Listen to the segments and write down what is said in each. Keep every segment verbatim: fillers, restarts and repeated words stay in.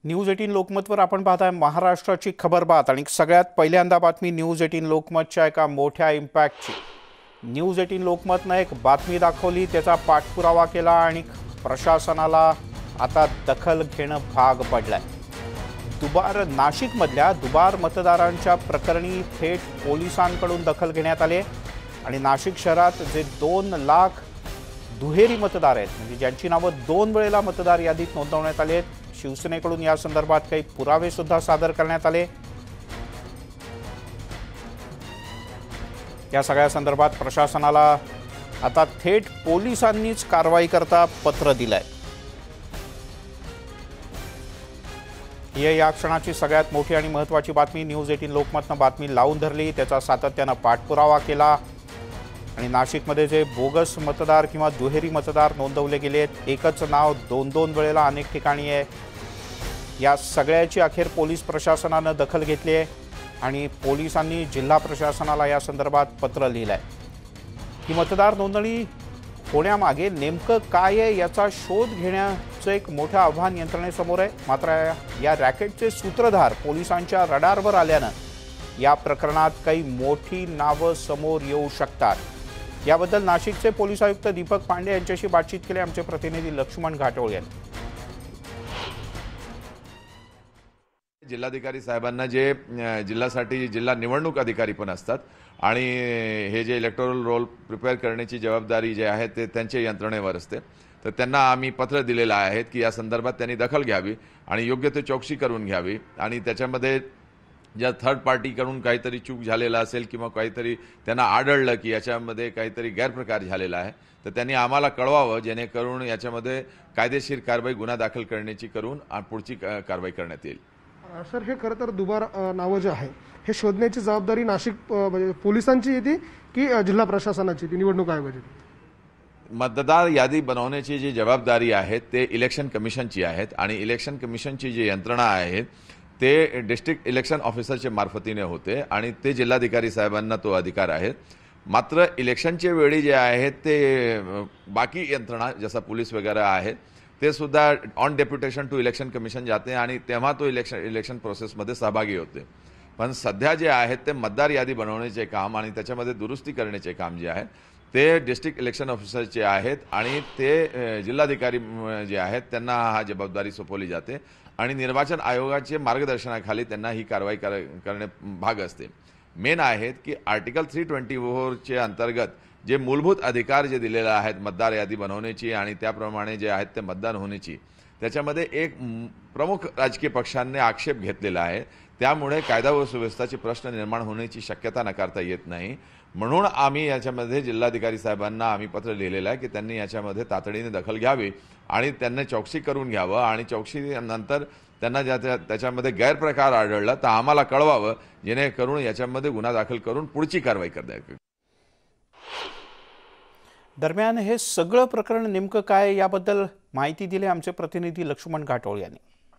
News eighteen लोकमतवर आपण पाहताय महाराष्ट्राची खबरबात आणि सगळ्यात पहिल्यांदा बातमी न्यूज एटीन लोकमतच्या एका मोठ्या इम्पॅक्टची। न्यूज एटीन लोकमतने एक बातमी दाखवली, त्याचा पाठपुरावा केला आणि प्रशासनाला आता दखल घेणं भाग पडलंय। दुबार नाशिकमधल्या दुबार मतदारांच्या प्रकरणी थेट पोलिसांकडून दखल घेण्यात आली आणि नाशिक शहरात जे दोन लाख दुहेरी मतदार आहेत, म्हणजे ज्यांची नावं दोन वेळेला मतदार यादीत नोंदवण्यात आली आहेत, शिवसेनेकडून या संदर्भात काही पुरावे सुद्धा सादर करण्यात आले। या सगळ्या संदर्भात प्रशासनाला आता थेट पोलिसांनीच कारवाई करता पत्र दिलंय। ही या क्षणाची सगळ्यात मोठी आणि महत्त्वाची बातमी। न्यूज एटीन लोकमतनं बातमी लावून धरली, त्याचा सातत्यानं पाठपुरावा केला आणि नाशिकमध्ये जे बोगस मतदार किंवा दुहेरी मतदार नोंदवले गेलेत, एकच नाव दोन दोन वेळेला अनेक ठिकाणी आहे, या सगळ्याची अखेर पोलीस प्रशासनानं दखल घेतली आहे आणि पोलिसांनी जिल्हा प्रशासनाला या संदर्भात पत्र लिहिलं आहे। ही मतदार नोंदणी होण्यामागे नेमकं काय आहे याचा शोध घेण्याचं एक मोठं आव्हान यंत्रणेसमोर आहे। मात्र या रॅकेटचे सूत्रधार पोलिसांच्या रडारवर आल्यानं या प्रकरणात काही मोठी नावं समोर येऊ शकतात। याबद्दल नाशिकचे पोलीस आयुक्त दीपक पांडे यांच्याशी बातचीत केली आमचे प्रतिनिधी लक्ष्मण घाटोळ यांनी। जिल्हाधिकारी साहेबांना जे जिल्ह्यासाठी जिल्हा निवडणूक अधिकारी पण असतात आणि हे जे इलेक्टोरल रोल प्रिपेअर करण्याची जबाबदारी जे आहे ते त्यांच्या यंत्रणेवर असते, तर त्यांना आम्ही पत्र दिलेलं आहे की या संदर्भात त्यांनी दखल घ्यावी आणि योग्य ते चौकशी करून घ्यावी आणि त्याच्यामध्ये ज्या थर्ड पार्टीकडून काहीतरी चूक झालेला असेल किंवा काहीतरी त्यांना आढळलं की याच्यामध्ये काहीतरी गैरप्रकार झालेला आहे तर त्यांनी आम्हाला कळवावं, जेणेकरून याच्यामध्ये कायदेशीर कारवाई गुन्हा दाखल करण्याची करून पुढची कारवाई करण्यात येईल। सर, हे खरं तर दुबार नावं जे आहे हे शोधण्याची जबाबदारी नाशिक म्हणजे पोलिसांची येते की जिल्हा प्रशासनाची येते, निवडणूक आयोगाची? मतदार यादी बनवण्याची जी जबाबदारी आहे ते इलेक्शन कमिशनची आहे आणि इलेक्शन कमिशनची जी यंत्रणा आहे ते डिस्ट्रिक्ट इलेक्शन ऑफिसरच्या मार्फतीने होते आणि ते जिल्हाधिकारी साहेबांना तो अधिकार आहे। मात्र इलेक्शनच्या वेळी जे आहे ते बाकी यंत्रणा जसं पोलीस वगैरे आहेत ते सुद्धा on deputation to election commission जाते आणि तेव्हा तो इलेक्शन इलेक्शन प्रोसेसमध्ये सहभागी होते। पण सध्या जे आहेत ते मतदार यादी बनवण्याचे काम आणि त्याच्यामध्ये दुरुस्ती करण्याचे काम जे आहे ते डिस्ट्रिक्ट इलेक्शन ऑफिसरचे आहेत आणि ते जिल्हाधिकारी जे आहेत त्यांना हा जबाबदारी सोपवली जाते आणि निर्वाचन आयोगाचे मार्गदर्शनाखाली त्यांना ही कारवाई कर करणे भाग असते। मेन आहेत की आर्टिकल थ्री ट्वेंटी फोरचे अंतर्गत जे मूलभूत अधिकार जे दिलेले आहेत मतदार यादी बनवण्याची आणि त्याप्रमाणे जे आहेत ते मतदान होण्याची, त्याच्यामध्ये एक प्रमुख राजकीय पक्षांनी आक्षेप घेतलेला आहे, त्यामुळे कायदा व सुव्यवस्थेचे प्रश्न निर्माण होण्याची शक्यता नकारता येत नाही। म्हणून आम्ही याच्यामध्ये जिल्हाधिकारी साहेबांना आम्ही पत्र लिहिलेलं आहे की त्यांनी याच्यामध्ये तातडीने दखल घ्यावी आणि त्यांना चौकशी करून घ्यावं आणि चौकशीनंतर त्यांना ज्या त्याच्यामध्ये गैरप्रकार आढळला तर आम्हाला कळवावं, जेणेकरून याच्यामध्ये गुन्हा दाखल करून पुढची कारवाई करता येईल। दरम्यान हे सगळं प्रकरण नेमकं काय याबद्दल माहिती दिली आमचे प्रतिनिधी लक्ष्मण घाटोळ यांनी।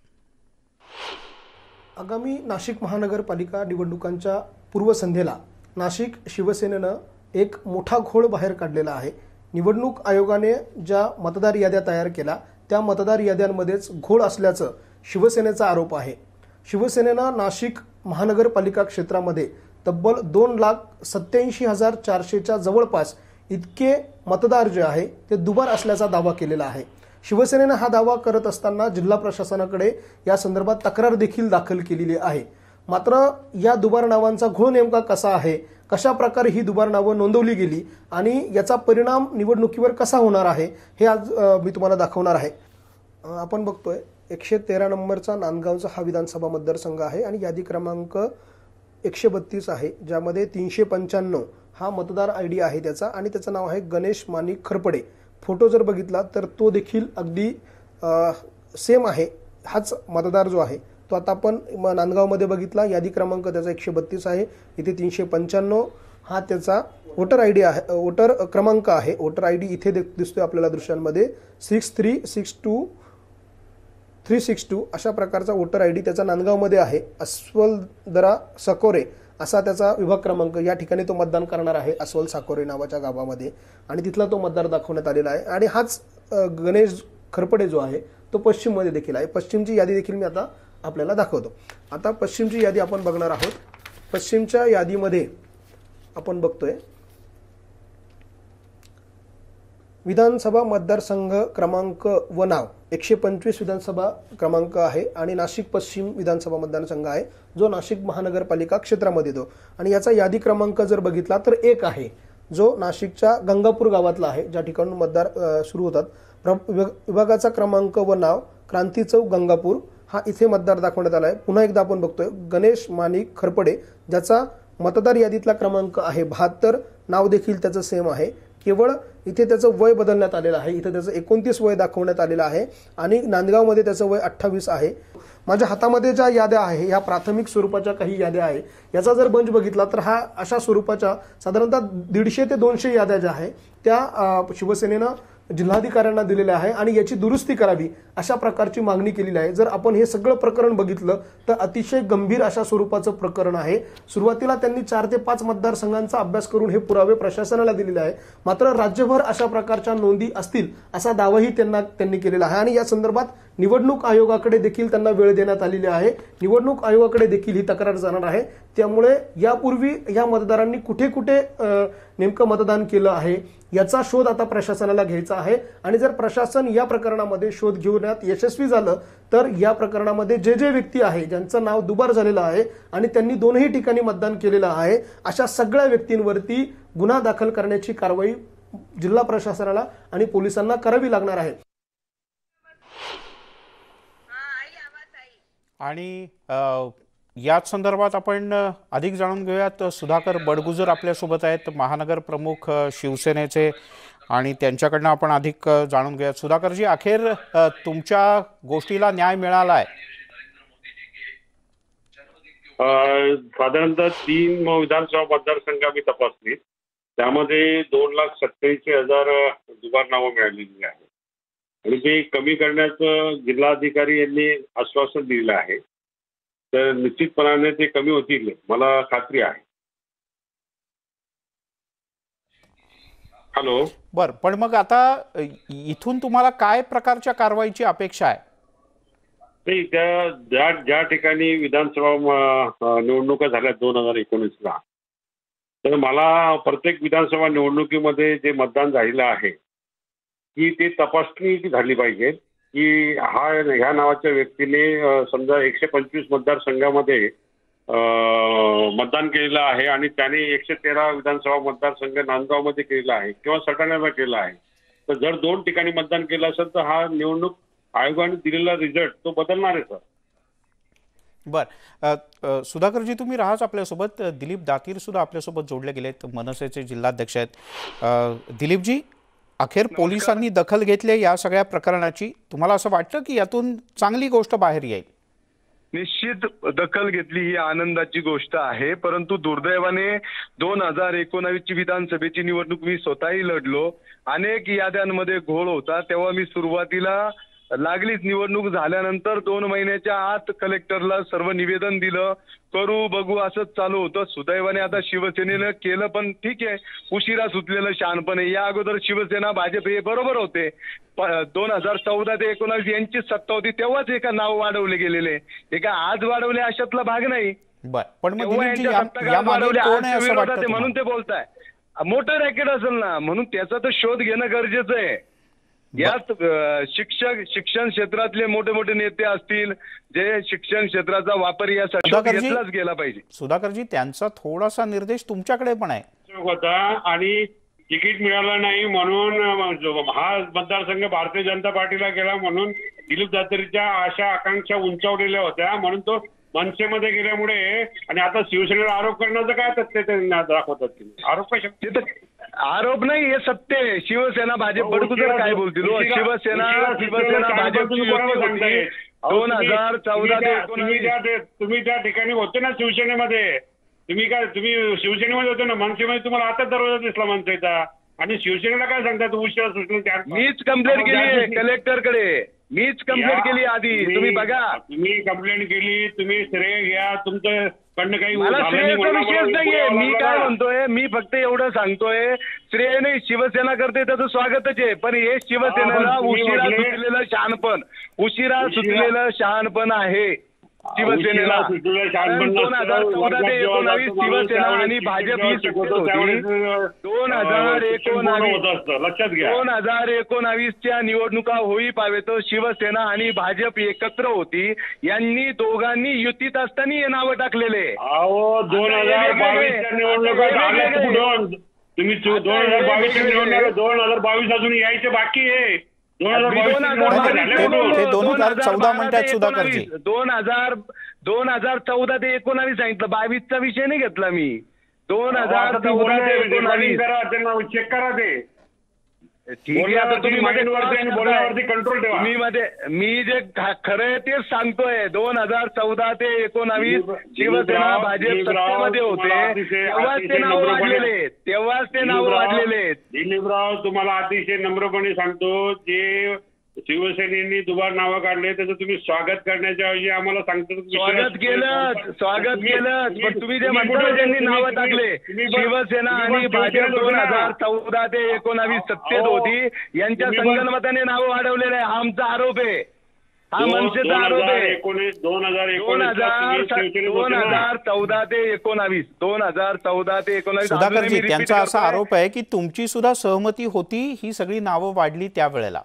आगामी नाशिक महानगरपालिका निवडणुकांच्या पूर्वसंध्येला नाशिक शिवसेनेनं एक मोठा घोळ बाहेर काढलेला आहे। निवडणूक आयोगाने ज्या मतदार याद्या तयार केल्या त्या मतदार याद्यांमध्येच घोळ असल्याचं शिवसेनेचा आरोप आहे। शिवसेनेनं नाशिक महानगरपालिका क्षेत्रामध्ये तब्बल दोन लाख सत्याऐंशी हजार चारशेच्या जवळपास इतके मतदार जे आहे ते दुबार असल्याचा दावा केलेला आहे। शिवसेनेनं हा दावा करत असताना जिल्हा प्रशासनाकडे या संदर्भात तक्रार देखील दाखल केलेली आहे। मात्र या दुबार नावांचा घोळ नेमका कसा आहे, कशा प्रकारे ही दुबार नावं नोंदवली गेली आणि याचा परिणाम निवडणुकीवर कसा होणार आहे हे आज मी तुम्हाला दाखवणार आहे। आपण बघतोय एकशे तेरा नंबरचा नांदगावचा हा विधानसभा मतदारसंघ आहे आणि यादी क्रमांक एकशे बत्तीस आहे, ज्यामध्ये तीनशे पंच्याण्णव हा मतदार आय डी आहे त्याचा आणि त्याचं नाव आहे गणेश माणिक खरपडे। फोटो जर बघितला तर तो देखील अगदी सेम आहे, हाच मतदार जो आहे तो आता आपण नांदगावमध्ये बघितला, यादी क्रमांक त्याचा एकशे बत्तीस आहे, इथे तीनशे पंच्याण्णव हा त्याचा वोटर आय डी आहे, वोटर क्रमांक आहे। वोटर आय डी इथे दिसतोय आपल्याला दृश्यांमध्ये six three six two three six two अशा प्रकारचा वोटर आय डी त्याचा नांदगावमध्ये आहे। अस्वलदरा सकोरे असा त्याचा विभाग क्रमांक, या ठिकाणी तो मतदान करणार आहे अस्वल साकोरे नावाच्या गावामध्ये आणि तिथला तो मतदार दाखवण्यात आलेला आहे आणि हाच गणेश खरपडे जो आहे तो पश्चिममध्ये देखील आहे. पश्चिमची यादी देखील मी आता आपल्याला दाखवतो. आता पश्चिमची यादी आपण बघणार आहोत. पश्चिमच्या यादीमध्ये आपण बघतोय विधानसभा मतदारसंघ क्रमांक व नाव एकशे पंचवीस विधानसभा क्रमांक आहे आणि नाशिक पश्चिम विधानसभा मतदारसंघ आहे जो नाशिक महानगरपालिका क्षेत्रामध्ये येतो. आणि याचा यादी क्रमांक जर बघितला तर एक आहे जो नाशिकच्या गंगापूर गावातला आहे ज्या ठिकाणी मतदार सुरू होतात. विभागाचा क्रमांक व नाव क्रांती चौक गंगापूर हा इथे मतदार दाखवण्यात आला आहे. पुन्हा एकदा आपण बघतोय गणेश माणिक खरपडे ज्याचा मतदार यादीतला क्रमांक आहे बहात्तर, नाव देखील त्याचं सेम आहे. केवळ इथे त्याचं वय बदलण्यात आलेलं आहे. इथे त्याचं एकोणतीस वय दाखवण्यात आलेलं आहे आणि नांदगावमध्ये त्याचं वय अठ्ठावीस आहे. माझ्या हातामध्ये ज्या याद्या आहे ह्या प्राथमिक स्वरूपाच्या काही याद्या आहे. याचा जर बंच बघितला तर हा अशा स्वरूपाच्या साधारणतः दीडशे ते दोनशे याद्या ज्या आहे त्या शिवसेनेनं जिल्हाधिकाऱ्यांना दिलेल्या आहे आणि याची दुरुस्ती करावी अशा प्रकारची मागणी केलेली आहे. जर आपण हे सगळं प्रकरण बघितलं तर अतिशय गंभीर अशा स्वरूपाचं प्रकरण आहे. सुरुवातीला त्यांनी चार ते पाच मतदारसंघांचा अभ्यास करून हे पुरावे प्रशासनाला दिलेले आहे. मात्र राज्यभर अशा प्रकारच्या नोंदी असतील असा दावाही त्यांना त्यांनी केलेला आहे आणि या संदर्भात निवडणूक आयोगाकडे देखील त्यांना वेळ देण्यात आलेली आहे. निवडणूक आयोगाकडे देखील ही तक्रार जाणार आहे. त्यामुळे यापूर्वी या मतदारांनी कुठे कुठे नेमकं मतदान केलं आहे याचा शोध आता प्रशासनाला घ्यायचा आहे आणि जर प्रशासन या प्रकरणामध्ये शोध घेण्यात यशस्वी झालं तर या प्रकरणामध्ये जे जे व्यक्ती आहे ज्यांचं नाव दुबार झालेलं आहे आणि त्यांनी दोनही ठिकाणी मतदान केलेलं आहे अशा सगळ्या व्यक्तींवरती गुन्हा दाखल करण्याची कारवाई जिल्हा प्रशासनाला आणि पोलिसांना करावी लागणार आहे. आणि याच संदर्भात आपण अधिक जाणून घेऊयात. सुधाकर बडगुजर आपल्यासोबत आहेत, महानगर प्रमुख शिवसेनेचे, आणि त्यांच्याकडनं आपण अधिक जाणून घेऊयात. सुधाकरजी, अखेर तुमच्या गोष्टीला न्याय मिळाला आहे? साधारणतः तीन विधानसभा मतदारसंघ आम्ही तपासली, त्यामध्ये दोन लाख सत्याऐंशी हजार दुबार नावं मिळालेली आहे आणि ते कमी करण्याचं जिल्हाधिकारी यांनी आश्वासन दिलेलं आहे. तर निश्चितपणाने ते कमी होतील मला खात्री आहे. हॅलो. बर, पण मग आता इथून तुम्हाला काय प्रकारच्या कारवाईची अपेक्षा आहे? नाही, त्या ज्या ज्या ठिकाणी विधानसभा निवडणुका झाल्या दोन हजार एकोणीसला, तर मला प्रत्येक विधानसभा निवडणुकीमध्ये जे मतदान झालेलं आहे की ते तपासणी झाली पाहिजे की हा ह्या नावाच्या व्यक्तीने समजा एकशे पंचवीस मतदारसंघामध्ये मतदान केलेलं आहे आणि त्याने एकशे तेरा विधानसभा मतदारसंघ नांदगावमध्ये केलेला आहे किंवा सटाण्याला केला आहे. तर जर दोन ठिकाणी मतदान केलं असेल तर हा निवडणूक आयोगाने दिलेला रिझल्ट तो बदलणार आहे सर. बर, सुधाकरजी तुम्ही राहाच आपल्यासोबत. दिलीप दातीर सुद्धा आपल्यासोबत जोडले गेलेत, मनसेचे जिल्हाध्यक्ष आहेत. दिलीपजी, अखेर पोलिसांनी दखल घेतली या सगळ्या प्रकरणाची. तुम्हाला असं वाटतं की यातून चांगली गोष्ट बाहेर येईल? निश्चित दखल घेतली ही आनंदाची गोष्ट आहे, परंतु दुर्दैवाने दोन हजार एकोणावीस ची विधानसभेची निवडणूक मी स्वतःही लढलो. अनेक याद्यांमध्ये घोळ होता. तेव्हा मी सुरुवातीला लागलीच निवडणूक झाल्यानंतर दोन महिन्याच्या आत कलेक्टरला सर्व निवेदन दिलं, करू बघू असंच चालू होतं. सुदैवाने आता शिवसेनेनं केलं, पण ठीक आहे, उशिरा सुचलेलं शहाणपण आहे. या अगोदर शिवसेना भाजप हे बरोबर होते. दोन हजार चौदा ते एकोणावीस यांची सत्ता होती तेव्हाच एका नाव वाढवले गेलेले, एका आज वाढवले अशातला भाग नाही. म्हणून ते बोलताय मोठं रॅकेट असेल ना, म्हणून त्याचा तर शोध घेणं गरजेचं आहे. यात शिक्षक शिक्षण क्षेत्रातले मोठे मोठे नेते असतील जे शिक्षण क्षेत्राचा वापर यासाठी घेतलाच गेला पाहिजे. सुधाकरजी, त्यांचा थोडासा निर्देश तुमच्याकडे पण आहे होता आणि तिकीट मिळालं नाही म्हणून हा मतदारसंघ भारतीय जनता पार्टीला गेला म्हणून दिलीप दातीरच्या आशा आकांक्षा उंचावलेल्या होत्या म्हणून तो मनसेमध्ये गेल्यामुळे. आणि आता शिवसेनेला आरोप करण्याचं काय तथ्य दाखवतात? आरोप काय शक्य? आरोप नाही, हे सत्य आहे. शिवसेना भाजप बडगुजर काय बोलतील? शिवसेना शिवसेना भाजप दोन हजार चौदा ते एकोणावीस तुम्ही त्या ठिकाणी होते ना शिवसेनेमध्ये. तुम्ही काय तुम्ही शिवसेनेमध्ये होते ना, मनसेमध्ये तुम्हाला आता दरवाजा दिसला मनसेचा. आणि शिवसेनेला काय सांगतात उशिरा सुचलं? मीच कंप्लेंट केली कलेक्टरकडे, मीच कंप्लेंट केली आधी. तुम्ही बघा, तुम्ही कंप्लेंट केली, तुम्ही श्रेय घ्या, तुमचं कडनं काही मला झालं नाही श्रेयचा म्हणून विषयच आम्हाला नाहीये. पुढे मी यावं काय लागलं. म्हणतोय, मी फक्त एवढं सांगतोय, श्रेय नाही, शिवसेना करते त्याचं स्वागतच आहे. पण हे शिवसेनेला हा, पण तुम्ही उशिरा म्हटले- सुचलेलं शहाणपण उशिरा उशिरा- सुचलेलं शहाणपण आहे शिवसेनेला. उशिरा सुचलेलं शहाणपण दोन हजार नसतं. चौदा ते वर्गात जेव्हा एकोणावीस जातो माणूस, शिवसेना त्यावेळेस आणि शिक्षण भाजप जेव्हा ही सत्तेत शिकवतो, होती. त्यावेळेस, दोन अं, हजार शिक्षण पूर्ण एकोणावीस होत असतं. लक्षात घ्या. दोन हजार एकोणावीसच्या निवडणुका होई पावेत शिवसेना आणि भाजप एकत्र होती. यांनी दोघांनी युतीत असताना हे नावं टाकलेले. अहो दोन आता हे हजार वेगवेगळे- बावीसच्या निवडणुका आता हे झाल्या वेगवेगळे- कुठून? तुम्ही आता दोन हजार हे बावीसच्या वेगवेगळे- निवडणुका दोन हजार बावीस अजून यायचे बाकी आहे. दोन हजार मी दोन बावीसच्या हजार निवडणुका बावीस झाल्या ते कुठून? ते दोन हजार चौदा बारा म्हणतात ते सुधाकरजी. एकोणावीस. दोन हजार दोन हजार चौदा ते एकोणावीस सांगितलं. बावीसचा विषय नाही घेतला मी. दोन हजार आता ते चौदा बोलले, ते recording एकोणावीस. करा, त्यांना चेक करा ते. ठीक आहे, आता तुम्ही मध्ये बोलण्यावरती आणि बोलण्यावरती कंट्रोल ठेवा. मी मध्ये मी जे ख- खरं आहे तेच सांगतोय. दोन हजार चौदा ते एकोणावीस दिलीप- शिवसेना दिलीपराव- भाजप दिलीपराव, सत्तेमध्ये तुम्हाला होते. अतिशय- तेव्हाच ते अतिशय नाव नम्रपणे- वाढलेले तेव्हाच ते नाव दिलीपराव- वाढलेले दिलीपराव तुम्हाला अतिशय नम्रपणे सांगतो, जे शिवसेनेनी दुबार नावं काढले त्याचं तुम्ही स्वागत करण्याच्या ऐवजी आम्हाला सांगतो स्वागत केलं स्वागत केलं पण तुम्ही जे म्हणता ज्यांनी नावं टाकले शिवसेना आणि भाजप दोन हजार चौदा ते एकोणावीस सत्तेत होती यांच्या संगनमताने नावं वाढवलेले आहे. हा आमचा आरोप आहे. हा मनसेचा आरोप आहे. एकोणीस दोन हजार दोन हजार दोन हजार चौदा ते एकोणावीस दोन हजार चौदा ते एकोणावीस सुधाकरजी, अजूनही मी त्यांचा repeat असा करतोय. आरोप आहे की तुमची सुद्धा सहमती होती ही सगळी नावं वाढली त्यावेळेला.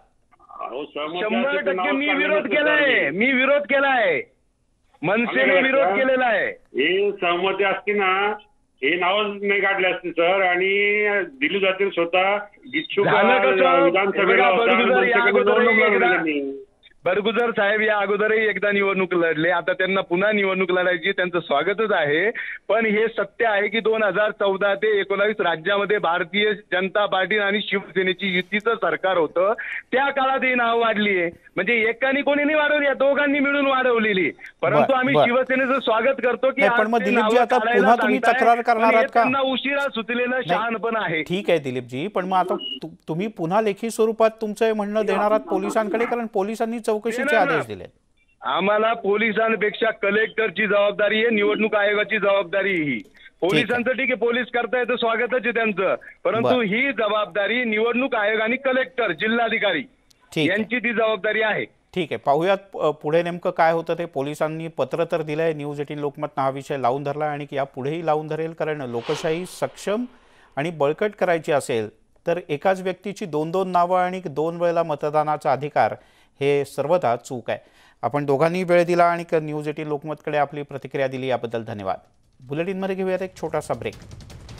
शंभर टक्के मी विरोध केलाय. मी विरोध केलाय. मनसेने विरोध केलेला आहे. हे सहमती असती ना हे नावच नाही काढले असते सर, आणि दिली जातील स्वतः इच्छुक झालं कसं? विधानसभेला बघा, होता आणि बरगुजर या मनसेकडे अगोदरही निवडणूक लढवली एकदा- त्यांनी. बरगुजर साहेब या अगोदरही एकदा निवडणूक लढले. आता त्यांना पुन्हा निवडणूक लढायची, त्यांचं स्वागतच आहे. पण हे सत्य आहे की दोन हजार चौदा ते एकोणावीस राज्यामध्ये भारतीय जनता पार्टी आणि शिवसेनेची युतीचं सरकार होतं. त्या काळात ही नाव वाढली आहे. म्हणजे एकानी कोणी नाही वाढवली, या दोघांनी मिळून वाढवलेली. परंतु बरं, आम्ही बरं. शिवसेनेचं स्वागत करतो की नाही, पण आज मग ते दिलीपजी, नावं आता काढायला पुन्हा तुम्ही सांगताय, तक्रार करणार पण आहात हे का? त्यांना उशिरा सुचलेलं शहाणपण आहे. ठीक आहे दिलीपजी, पण मग आता तु- तुम्ही पुन्हा लेखी स्वरूपात तुमचं हे म्हणणं देणार आहात पोलिसांकडे, कारण पोलिसांनी चौकशीचे देणार ना. आदेश दिले. आम्हाला पोलिसांपेक्षा कलेक्टरची जबाबदारी आहे, निवडणूक आयोगाची जबाबदारी आहे ही. पोलिसांचं ठीक आहे, पोलीस करतायत स्वागतच आहे त्यांचं, परंतु बरं. ही जबाबदारी निवडणूक आयोग आणि कलेक्टर जिल्हाधिकारी ठीक आहे. यांची ती जबाबदारी आहे. ठीक आहे, पाहूयात अ, पुढे नेमकं काय होतं ते. पोलिसांनी पत्र तर दिलंय, न्यूज एटीन लोकमतनं हा विषय लावून धरला आणि की यापुढेही लावून धरेल, कारण लोकशाही सक्षम आणि बळकट करायची असेल तर एकाच व्यक्तीची दोन दोन नावं आणि दोन वेळेला मतदानाचा अधिकार हे सर्वथा चूक आहे. आपण दोघांनी वेळ दिला आणि न्यूज एटीन लोकमतकडे आपली प्रतिक्रिया दिली याबद्दल धन्यवाद. बुलेटिनमध्ये घेऊयात एक छोटासा ब्रेक.